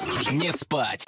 Не спать.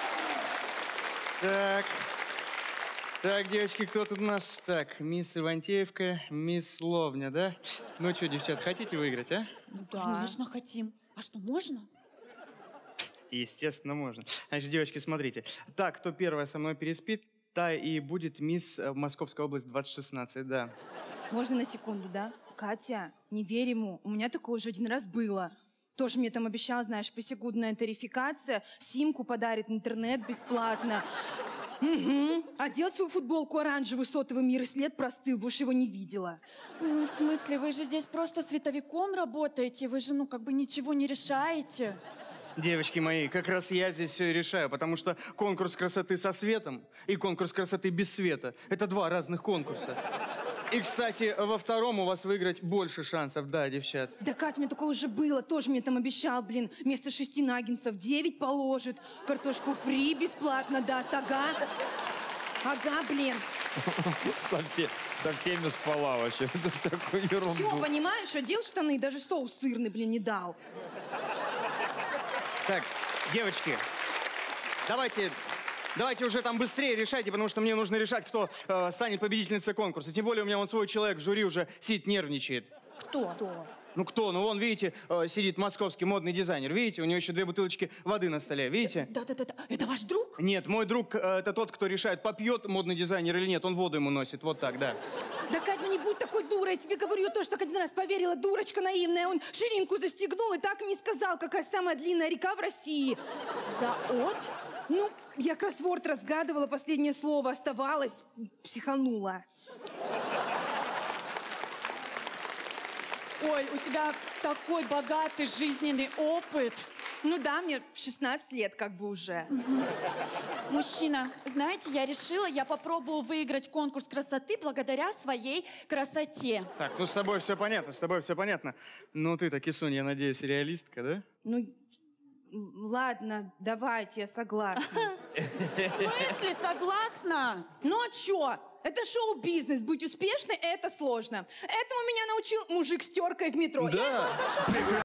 Так, девочки, кто тут у нас? Так, мисс Ивантеевка, мисс Ловня, да? Ну что, девчат, хотите выиграть, а? Да. Конечно, хотим. А что, можно? Естественно, можно. Значит, девочки, смотрите. Так, кто первая со мной переспит, та и будет мисс Московская область 2016, да. Можно на секунду, да? Катя, не верь ему. У меня такое уже один раз было. Тоже мне там обещал, знаешь, посекундная тарификация, симку подарит, интернет бесплатно. Угу. Одел свою футболку оранжевую, сотовый мир, и след простыл, больше его не видела. В смысле, вы же здесь просто световиком работаете, вы же, как бы ничего не решаете. Девочки мои, как раз я здесь все и решаю, потому что конкурс красоты со светом и конкурс красоты без света – это два разных конкурса. И, кстати, во втором у вас выиграть больше шансов, да, девчат? Да, Кать, мне такое уже было, тоже мне там обещал, блин, вместо 6 наггинсов 9 положит, картошку фри бесплатно даст, ага, блин. Со всеми спала вообще, это такую ерунду. Все, понимаешь, одел штаны, даже соус сырный, блин, не дал. Так, девочки, давайте уже там быстрее решайте, потому что мне нужно решать, кто станет победительницей конкурса. Тем более у меня вон свой человек в жюри уже сидит, нервничает. Кто? Ну кто? Ну вон, видите, сидит московский модный дизайнер. Видите, у него еще 2 бутылочки воды на столе. Видите? Да. Это ваш друг? Нет, мой друг это тот, кто решает, попьет модный дизайнер или нет. Он воду ему носит. Вот так, да. Да, Кать, ну не будь такой дурой. Я тебе говорю, то, что один раз поверила, дурочка наивная. Он ширинку застегнул и так и не сказал, какая самая длинная река в России. Заот? Ну, я кроссворд разгадывала, последнее слово оставалось. Психанула. Оль, у тебя такой богатый жизненный опыт. Ну да, мне 16 лет как бы уже. Мужчина, знаете, я попробую выиграть конкурс красоты благодаря своей красоте. Так, ну с тобой все понятно, Ну ты-то, Кисунь, я надеюсь, реалистка, да? Ну, ладно, давайте, я согласна. В смысле согласна? Ну а чё? Это шоу-бизнес. Быть успешной – это сложно. Этому меня научил мужик с теркой в метро. Да.